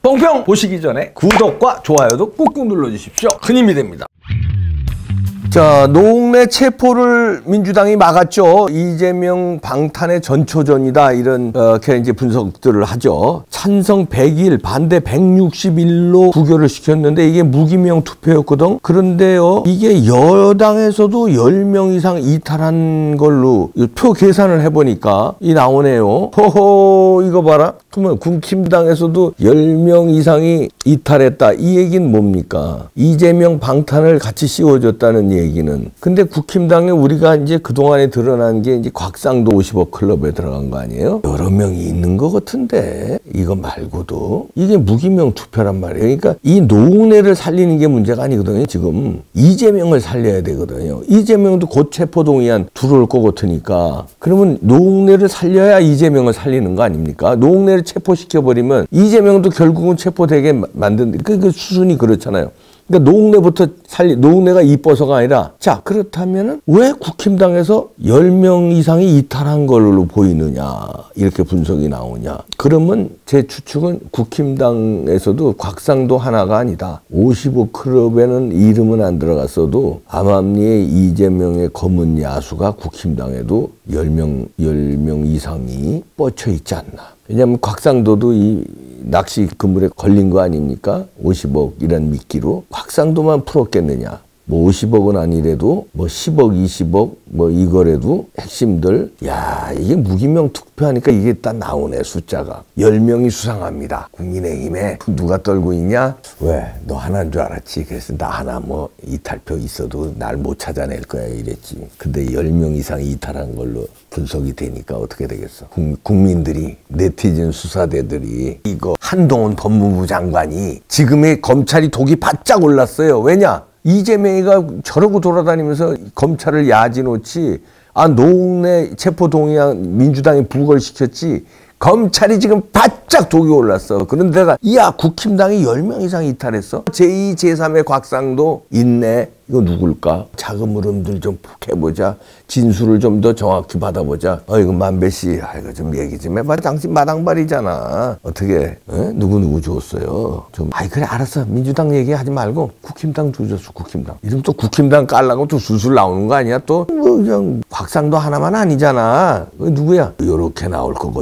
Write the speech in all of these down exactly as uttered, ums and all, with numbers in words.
뽕평 보시기 전에 구독과 좋아요도 꾹꾹 눌러주십시오. 큰 힘이 됩니다. 자, 노웅래 체포를 민주당이 막았죠. 이재명 방탄의 전초전이다, 이런 어, 이제 분석들을 하죠. 찬성 백 일, 반대 백육십일로 부결을 시켰는데 이게 무기명 투표였거든. 그런데요, 이게 여당에서도 열 명 이상 이탈한 걸로 표 계산을 해보니까 이 나오네요. 호호, 이거 봐라. 그러면 국힘당에서도 열 명 이상이 이탈했다. 이 얘기는 뭡니까? 이재명 방탄을 같이 씌워줬다는 얘기. 얘기는. 근데 국힘당에 우리가 이제 그동안에 드러난 게 이제 곽상도 오십억 클럽에 들어간 거 아니에요? 여러 명이 있는 것 같은데, 이거 말고도. 이게 무기명 투표란 말이에요. 그러니까 이 노웅래를 살리는 게 문제가 아니거든요. 지금 이재명을 살려야 되거든요. 이재명도 곧 체포동의안 들어올 것 같으니까. 그러면 노웅래를 살려야 이재명을 살리는 거 아닙니까? 노웅래를 체포시켜버리면 이재명도 결국은 체포되게 만든, 그, 그 수순이 그렇잖아요. 그러니까 노웅래부터 살리, 노웅래가 이뻐서가 아니라, 자, 그렇다면은 왜 국힘당에서 열 명 이상이 이탈한 걸로 보이느냐, 이렇게 분석이 나오냐. 그러면 제 추측은 국힘당에서도 곽상도 하나가 아니다. 오십오 클럽에는 이름은 안 들어갔어도 암암리의 이재명의 검은 야수가 국힘당에도 열 명, 열 명 이상이 뻗쳐 있지 않나. 왜냐하면 곽상도도 이 낚시 그물에 걸린 거 아닙니까? 오십억이란 미끼로. 곽상도만 풀었겠느냐. 뭐 오십억은 아니래도 뭐 십억, 이십억 뭐 이거래도 핵심들. 야, 이게 무기명 투표하니까 이게 딱 나오네, 숫자가. 열 명이 수상합니다. 국민의힘에. 누가 떨고 있냐? 왜? 너 하나인 줄 알았지. 그래서 나 하나 뭐 이탈표 있어도 날 못 찾아낼 거야, 이랬지. 근데 열 명 이상이 이탈한 걸로 분석이 되니까 어떻게 되겠어? 국민들이, 네티즌 수사대들이 이거 한동훈 법무부 장관이 지금의 검찰이 독이 바짝 올랐어요. 왜냐? 이재명이가 저러고 돌아다니면서 검찰을 야지놓지, 아, 노웅래 체포동의안 민주당이 부결시켰지, 검찰이 지금 바짝 독이 올랐어. 그런데가, 야, 국힘당이 열 명 이상 이탈했어? 제이, 제삼의 곽상도 있네. 이거 누굴까? 작은 물음들 좀 해보자. 진술을 좀 더 정확히 받아보자. 어이구, 만배 씨, 아이고, 좀 얘기 좀 해봐. 당신 마당발이잖아. 어떻게, 에? 누구 누구 줬어요? 좀, 아이, 그래, 알았어. 민주당 얘기하지 말고 국힘당 주셨어, 국힘당. 이름 또 국힘당 깔라고 또 술술 나오는 거 아니야? 또, 뭐, 그냥 곽상도 하나만 아니잖아. 누구야? 요렇게 나올 것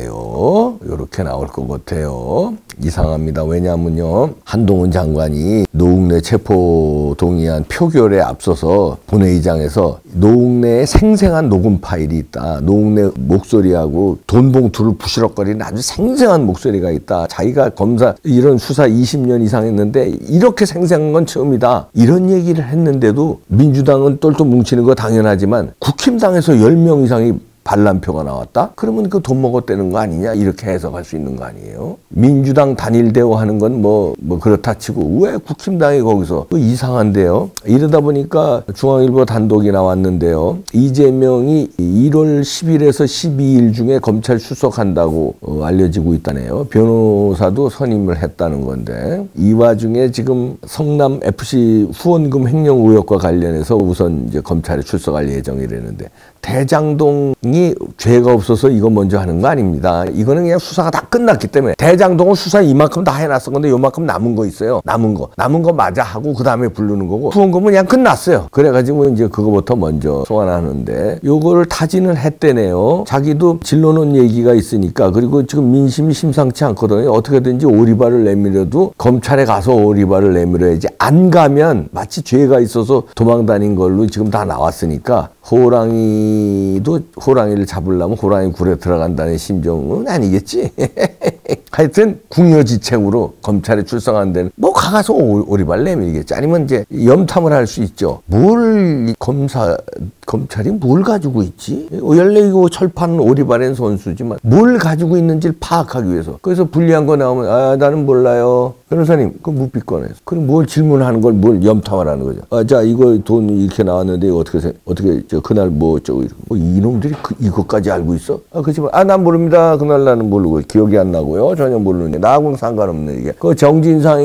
같은데요. 요렇게 나올 것 같아요. 이상합니다. 왜냐하면요, 한동훈 장관이 노웅래 체포 동의안 표결에 앞서서 본회의장에서 노웅래의 생생한 녹음 파일이 있다. 노웅래 목소리하고 돈 봉투를 부시럭거리는 아주 생생한 목소리가 있다. 자기가 검사 이런 수사 이십 년 이상 했는데 이렇게 생생한 건 처음이다. 이런 얘기를 했는데도 민주당은 똘똘 뭉치는 거 당연하지만 국힘당에서 열 명 이상이 반란표가 나왔다? 그러면 그 돈 먹었다는 거 아니냐? 이렇게 해석할 수 있는 거 아니에요? 민주당 단일 대우하는 건 뭐, 뭐 그렇다 치고 왜 국힘당이 거기서 그 이상한데요? 이러다 보니까 중앙일보 단독이 나왔는데요. 이재명이 일월 십일에서 십이일 중에 검찰 출석한다고 어, 알려지고 있다네요. 변호사도 선임을 했다는 건데, 이 와중에 지금 성남 에프씨 후원금 횡령 의혹과 관련해서 우선 이제 검찰에 출석할 예정이라는데, 대장동이 죄가 없어서 이거 먼저 하는 거 아닙니다. 이거는 그냥 수사가 다 끝났기 때문에. 대장동은 수사 이만큼 다 해놨어. 근데 요만큼 남은 거 있어요. 남은 거. 남은 거 맞아 하고 그 다음에 부르는 거고, 후원금은 그냥 끝났어요. 그래가지고 이제 그거부터 먼저 소환하는데, 요거를 타진을 했대네요. 자기도 질러놓은 얘기가 있으니까. 그리고 지금 민심이 심상치 않거든요. 어떻게든지 오리발을 내밀어도 검찰에 가서 오리발을 내밀어야지. 안 가면 마치 죄가 있어서 도망다닌 걸로 지금 다 나왔으니까, 호랑이도 호랑이를 잡으려면 호랑이 굴에 들어간다는 심정은 아니겠지. 하여튼 궁여지책으로 검찰에 출석한 데는 뭐 가서 오리발 내밀겠지. 아니면 이제 염탐을 할 수 있죠. 뭘 검사 검찰이 뭘 가지고 있지? 원래 이거 철판 오리발엔 선수지만 뭘 가지고 있는지를 파악하기 위해서. 그래서 불리한 거 나오면, 아, 나는 몰라요. 변호사님, 그 묵비권에서. 그럼 뭘 질문하는 걸 뭘 염탐을 하는 거죠. 아, 자, 이거 돈 이렇게 나왔는데 어떻게, 어떻게, 저, 그날 뭐, 저, 뭐 이놈들이 그, 이것까지 알고 있어? 아, 그렇지만, 아, 난 모릅니다. 그날 나는 모르고, 기억이 안 나고요. 전혀 모르는데. 나하고는 상관없는 이게. 그 정진상이고, 막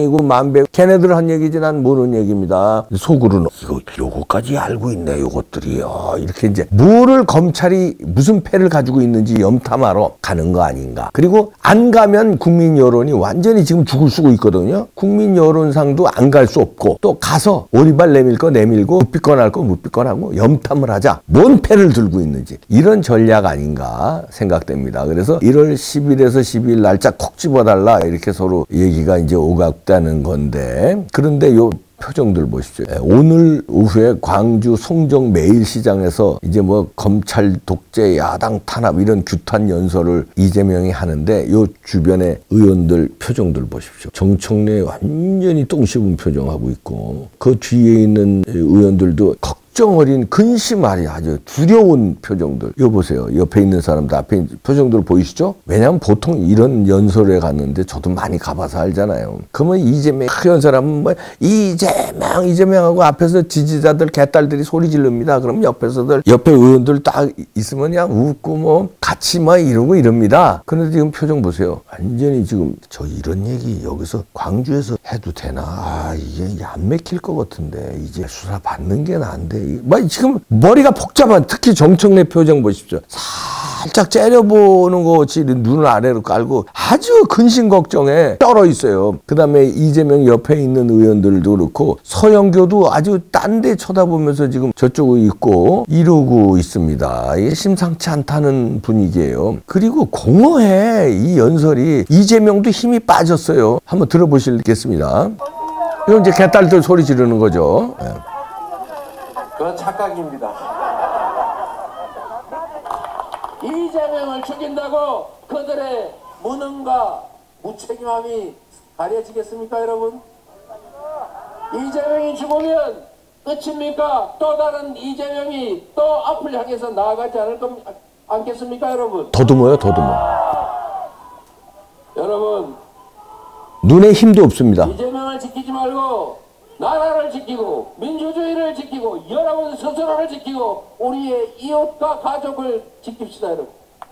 담배. 걔네들 한 얘기지 난 모르는 얘기입니다. 속으로는 이거 요거까지 알고 있네 요것들이. 어, 이렇게 이제 뭐를 검찰이 무슨 패를 가지고 있는지 염탐하러 가는 거 아닌가. 그리고 안 가면 국민 여론이 완전히 지금 죽을 쓰고 있거든요. 국민 여론상도 안 갈 수 없고 또 가서 오리발 내밀 거 내밀고 묵비권 할 거 묵비권 하고 염탐을 하자. 뭔 패를 들고 있는지 이런 전략 아닌가 생각됩니다. 그래서 일월 십일에서 십이일 날짜 콕 집어달라 이렇게 서로 얘기가 이제 오갔다는 건데, 그런데 요 표정들 보십시오. 오늘 오후에 광주 송정 매일시장에서 이제 뭐 검찰 독재 야당 탄압 이런 규탄 연설을 이재명이 하는데 요 주변의 의원들 표정들 보십시오. 정청래 완전히 똥 씹은 표정하고 있고 그 뒤에 있는 의원들도 걱정 어린 근심하리 아주 두려운 표정들. 이거 보세요. 옆에 있는 사람들 앞에 있는 표정들 보이시죠? 왜냐하면 보통 이런 연설에 갔는데 저도 많이 가봐서 알잖아요. 그러면 이재명 연설하면 뭐 이재명 이재명하고 앞에서 지지자들 개딸들이 소리 지릅니다. 그럼 옆에서들 옆에 의원들 딱 있으면 그냥 웃고 뭐 같이 막 이러고 이럽니다. 그런데 지금 표정 보세요. 완전히 지금 저 이런 얘기 여기서 광주에서 해도 되나? 아 이게 안 맥힐 것 같은데 이제 수사 받는 게 나은데. 뭐 지금 머리가 복잡한, 특히 정청래 표정 보십시오. 살짝 째려보는 거 같이 눈을 아래로 깔고 아주 근심 걱정에 떨어 있어요. 그 다음에 이재명 옆에 있는 의원들도 그렇고 서영교도 아주 딴 데 쳐다보면서 지금 저쪽에 있고 이러고 있습니다. 이게 심상치 않다는 분위기예요. 그리고 공허해 이 연설이. 이재명도 힘이 빠졌어요. 한번 들어보시겠습니다. 이건 이제 개딸들 소리 지르는 거죠. 네. 그건 착각입니다. 이재명을 죽인다고 그들의 무능과 무책임함이 가려지겠습니까, 여러분? 이재명이 죽으면 끝입니까? 또 다른 이재명이 또 앞을 향해서 나아가지 않을 것 않겠습니까, 여러분? 더듬어요, 더듬어. 여러분, 눈에 힘도 없습니다. 이재명을 지키지 말고 나라를 지키고 민주주의를 지키고 여러분 스스로를 지키고 우리의 이웃과 가족을 지킵시다, 여러분.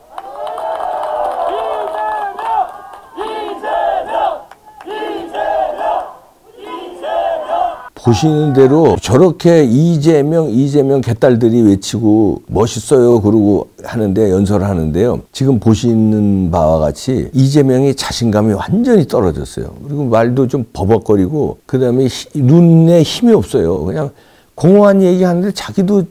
이재명! 이재명! 이재명! 이재명! 보시는 대로 저렇게 이재명 이재명 개딸들이 외치고 멋있어요 그러고 하는데 연설을 하는데요. 지금 보시는 바와 같이 이재명이 자신감이 완전히 떨어졌어요. 그리고 말도 좀 버벅거리고 그다음에 히, 눈에 힘이 없어요. 그냥 공허한 얘기하는데 자기도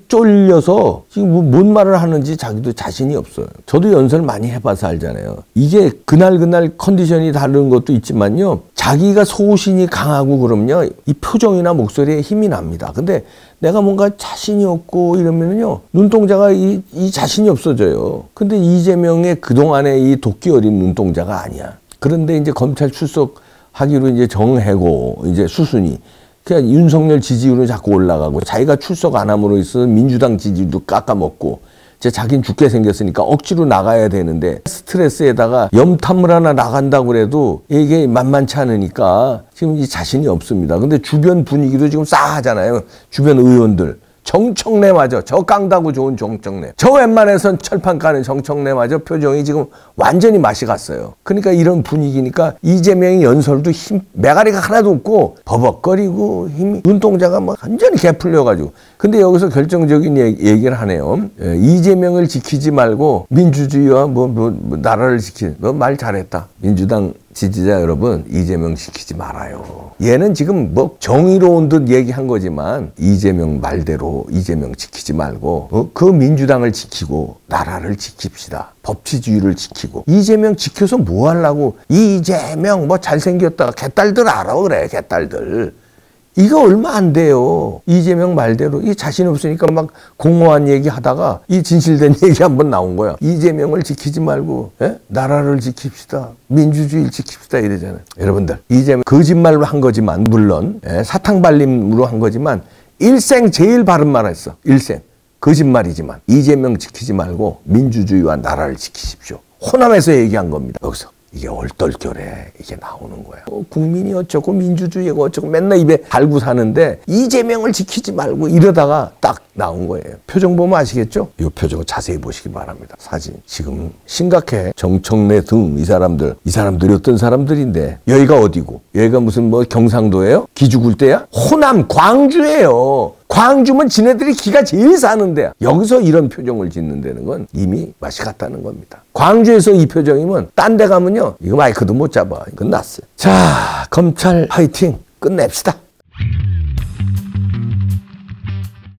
쫄려서 지금 뭐 뭔 말을 하는지 자기도 자신이 없어요. 저도 연설 많이 해봐서 알잖아요. 이게 그날 그날 컨디션이 다른 것도 있지만요. 자기가 소신이 강하고 그러면요. 이 표정이나 목소리에 힘이 납니다. 근데 내가 뭔가 자신이 없고 이러면요. 눈동자가 이, 이 자신이 없어져요. 근데 이재명의 그동안의 이 도끼 어린 눈동자가 아니야. 그런데 이제 검찰 출석하기로 이제 정해고 이제 수순이 그냥 윤석열 지지율은 자꾸 올라가고 자기가 출석 안 함으로 있어서 민주당 지지율도 깎아먹고 이제 자기는 죽게 생겼으니까 억지로 나가야 되는데 스트레스에다가 염탐을 하나 나간다고 그래도 이게 만만치 않으니까 지금 이 자신이 없습니다. 근데 주변 분위기도 지금 싸하잖아요. 주변 의원들. 정청래마저 저 깡다고 좋은 정청래 저 웬만해선 철판 까는 정청래마저 표정이 지금 완전히 맛이 갔어요. 그러니까 이런 분위기니까 이재명의 연설도 힘 매가리가 하나도 없고 버벅거리고 힘이 눈동자가 뭐 완전히 개풀려가지고 근데 여기서 결정적인 얘기, 얘기를 하네요. 예, 이재명을 지키지 말고 민주주의와 뭐, 뭐, 뭐 나라를 지키 너 말 잘했다. 민주당 지지자 여러분 이재명 지키지 말아요. 얘는 지금 뭐 정의로운 듯 얘기한 거지만 이재명 말대로 이재명 지키지 말고 어? 그 민주당을 지키고 나라를 지킵시다. 법치주의를 지키고 이재명 지켜서 뭐 하려고 이재명 뭐 잘생겼다 개딸들 알아 그래 개딸들. 이거 얼마 안 돼요. 이재명 말대로 이 자신 없으니까 막 공허한 얘기 하다가 이 진실된 얘기 한번 나온 거야. 이재명을 지키지 말고 에? 나라를 지킵시다. 민주주의를 지킵시다 이러잖아요. 여러분들 이재명 거짓말로 한 거지만 물론 에? 사탕발림으로 한 거지만 일생 제일 바른 말 했어. 일생. 거짓말이지만 이재명 지키지 말고 민주주의와 나라를 지키십시오. 호남에서 얘기한 겁니다. 여기서. 이게 얼떨결에 이게 나오는 거야. 어, 국민이 어쩌고 민주주의가 어쩌고 맨날 입에 달고 사는데 이재명을 지키지 말고 이러다가 딱 나온 거예요. 표정 보면 아시겠죠? 이 표정 자세히 보시기 바랍니다. 사진. 지금 심각해. 정청래 등 이 사람들. 이 사람들이 어떤 사람들인데 여기가 어디고? 여기가 무슨 뭐 경상도예요? 기죽을 때야? 호남 광주예요. 광주면 지네들이 기가 제일 사는데 여기서 이런 표정을 짓는다는 건 이미 맛이 갔다는 겁니다. 광주에서 이 표정이면 딴 데 가면요. 이거 마이크도 못 잡아. 이건 났어요. 자, 검찰 파이팅 끝냅시다.